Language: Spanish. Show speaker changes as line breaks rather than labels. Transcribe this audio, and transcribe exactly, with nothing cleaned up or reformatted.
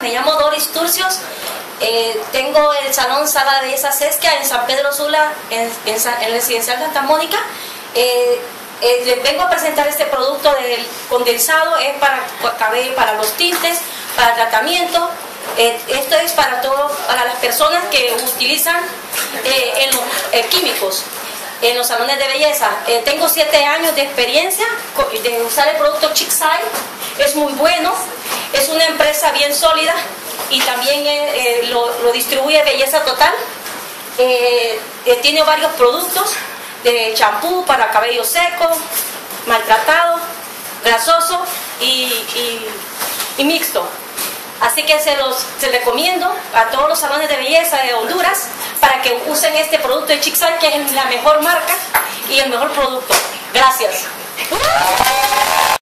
Me llamo Doris Turcios, eh, tengo el Salón Sala de Belleza Sesquia en San Pedro Sula, en, en, en el Residencial Santa Mónica. Eh, eh, les vengo a presentar este producto del condensado, es para cabello, para los tintes, para tratamiento. Eh, esto es para todo, para las personas que utilizan eh, en los, eh, químicos en los salones de belleza. Eh, tengo siete años de experiencia de usar el producto Chickside, es muy bueno, es una empresa bien sólida y también eh, eh, lo, lo distribuye Belleza Total. Eh, eh, tiene varios productos de champú para cabello seco, maltratado, grasoso y, y, y mixto. Así que se los se recomiendo a todos los salones de belleza de Honduras para que usen este producto de Chickside, que es la mejor marca y el mejor producto. Gracias.